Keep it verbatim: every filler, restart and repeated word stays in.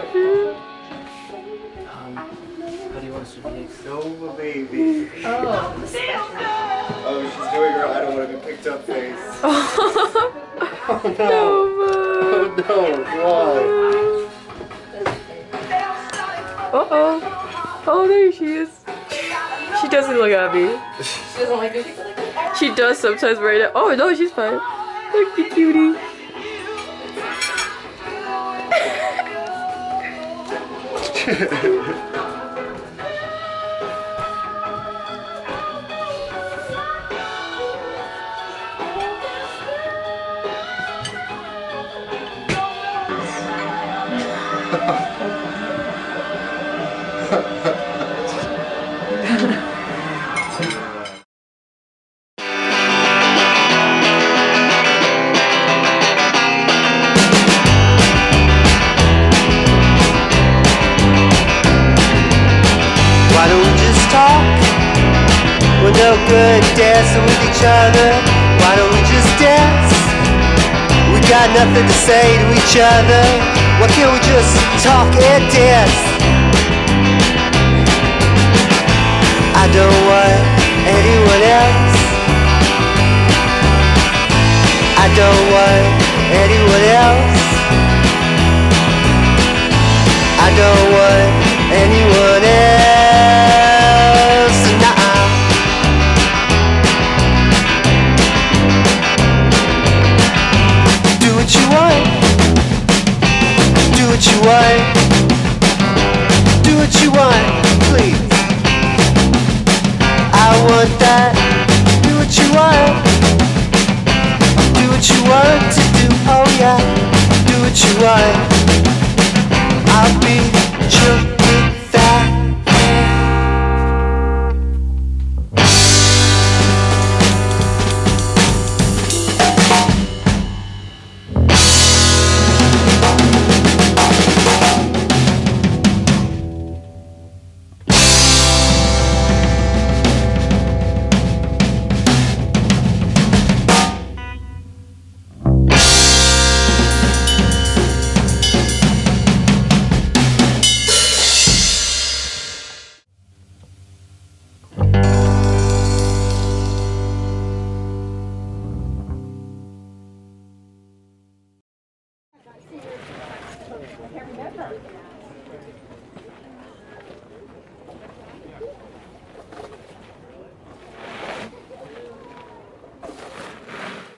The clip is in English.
Um, how do you want us to behave? Nova baby. Oh. Oh, she's doing her I don't want to be picked up face. Oh no! Oh no, why? Uh oh. Oh, there she is. She doesn't look happy. She doesn't like it. She does sometimes right now. Oh no, she's fine. Look at cutie. Why don't we just talk? We're no good dancing with each other. Why don't we just dance? We got nothing to say to each other. Why can't we just talk and dance? I don't want anyone else. I don't want anyone else. I don't want anyone else. Nah. Do what you want. Do what you want. Do what you want, please. I want that. Do what you want. Do what you want to do. Oh yeah. Do what you want. I'll be